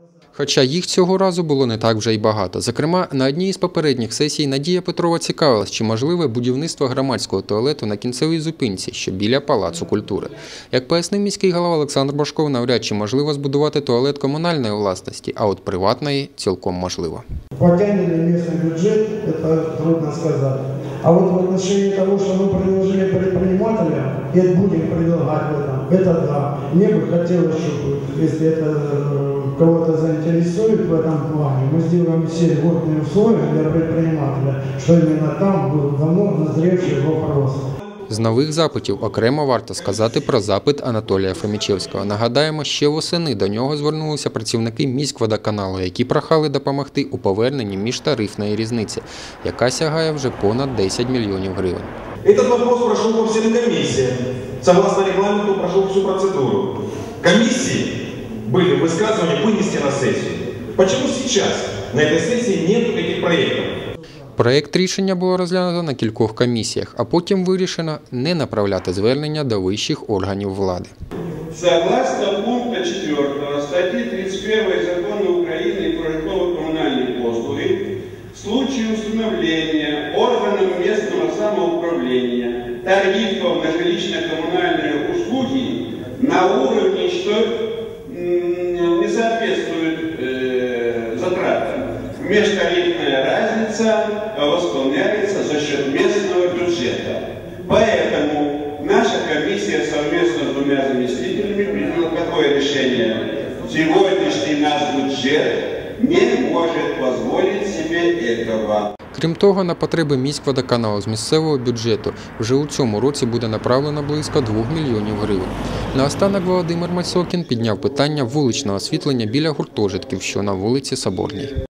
Хоча їх цього разу було не так вже й багато. Зокрема, на одній із попередніх сесій Надія Петрова цікавилась, чи можливе будівництво громадського туалету на кінцевій зупинці, що біля Палацу культури. Як пояснив міський голова Олександр Божков, навряд чи можливо збудувати туалет комунальної власності, а от приватної цілком можливо. Потягнет ли местный бюджет, это трудно сказать. А вот в отношении того, что мы предложили предпринимателям, и будем предлагать это да. Мне бы хотелось, чтобы, если это кого-то заинтересует в этом плане, мы сделаем все льготные условия для предпринимателя, что именно там был давно назревший вопрос. З нових запитів окремо варто сказати про запит Анатолія Фомічевського. Нагадаємо, ще восени до нього звернулися працівники міськводоканалу, які прохали допомогти у поверненні міжтарифної різниці, яка сягає вже понад 10 мільйонів гривень. Этот вопрос прошел по всем комиссиям. Согласно регламенту, прошел всю процедуру. Комиссии были высказывания вынести на сессию. Почему сейчас на этой сессии нет таких проектов? Проєкт рішення було розглянуто на кількох комісіях, а потім вирішено не направляти звернення до вищих органів влади. Согласно пункту 4 статті 31 Закону України про житлово-комунальні послуги, в случае установления органом местного самоуправления тарифов на жилищно-коммунальные услуги на уровне, что не соответствует затратам, межтарифная разница восполняется за счет местного бюджета. Поэтому наша комиссия совместно с двумя заместителями приняла такое решение. Сегодняшний наш бюджет не может позволить себе этого. Крім того, на потреби міськводоканалу з місцевого бюджету вже у цьому році буде направлено близько 2 мільйонів гривень. Наостанок Володимир Масокін підняв питання вуличного освітлення біля гуртожитків, що на вулиці Соборній.